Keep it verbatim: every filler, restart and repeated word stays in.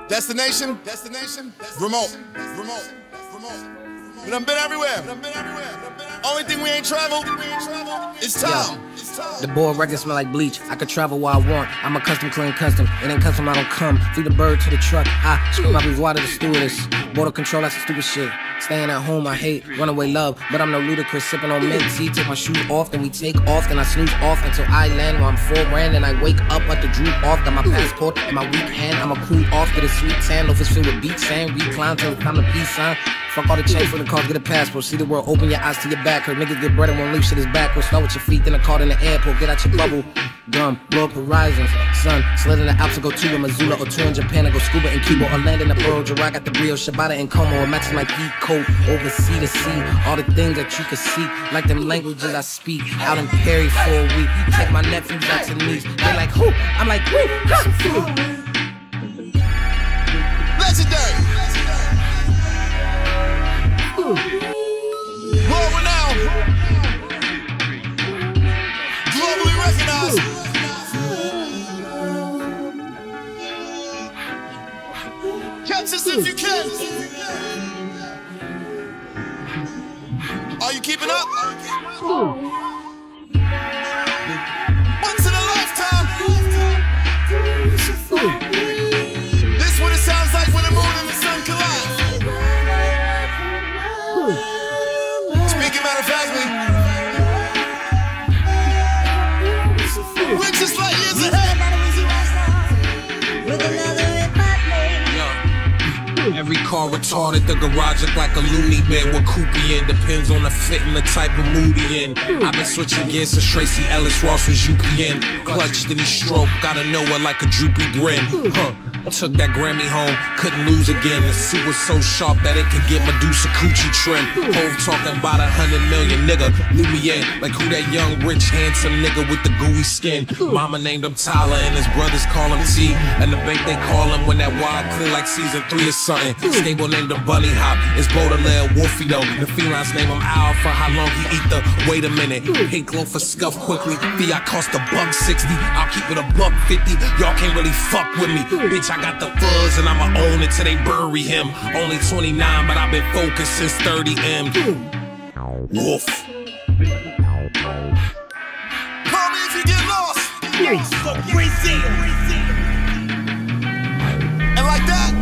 Destination, destination, remote, remote, remote. We done been everywhere. Only thing we ain't traveled is time. The board records smell like bleach. I could travel where I want. I'm a custom clean custom. It ain't custom, I don't come. Feed the bird to the truck. I scream my boudoir to the stewardess. Border control, that's the stupid shit. Staying at home, I hate runaway love, but I'm no ludicrous. Sipping on mint tea, take my shoes off, then we take off, then I snooze off until I land where I'm full brand, and I wake up at the droop off. Got my passport in my weak hand. I'ma cool off, get a sweet tan. Loafers filled with beach sand. Recline till it's time to peace sign. Fuck all the change for the car, get a passport. See the world, open your eyes to your back. Her niggas get bread and won't leave shit is backwards. Start with your feet, then a card in the airport. Get out your bubble gum, blow up horizons. Sun, slid in the Alps and go to Missoula or two in Japan and go scuba in Cuba or land in the Borough Girard. Got the Brio, Shibata and Como. It matches my feet coat over sea to sea. All the things that you can see, like them languages I speak. Out in Perry for a week. Take my nephews out to Nice. They like who? I'm like who? Legendary. World renowned. Globally recognized. Catch us if you can. Are you keeping up? Once in a lifetime. This what it sounds like when the moon and the sun collide. Speaking matter of factly, we're just like years ahead. Every car retarded, the garage look like a loony bin. What coupe in depends on the fit and the type of mood he in. I've been switching gears since Tracy Ellis Ross was U P N. Clutch, then he stroke, gotta know her like a droopy grin. Huh. Took that Grammy home, couldn't lose again. The suit was so sharp that it could get Medusa Coochie trim. Hove talking about a hundred million, nigga, blew me in. Like who that young, rich, handsome nigga with the gooey skin. Mama named him Tyler and his brothers call him T. And the bank they call him when that wide clear like season three or something. Stable named him Bunny Hop, it's Baudelaire Wolfie though. The felines name him Al for how long he eat the, wait a minute. Pink loaf for scuff quickly, Fiat cost a buck sixty. I'll keep it a buck fifty, y'all can't really fuck with me. Bitch, I got the fuzz and I'ma own it till they bury him. Only twenty-nine, but I've been focused since thirty M. Wolf. Call me if you get lost. So crazy. And like that,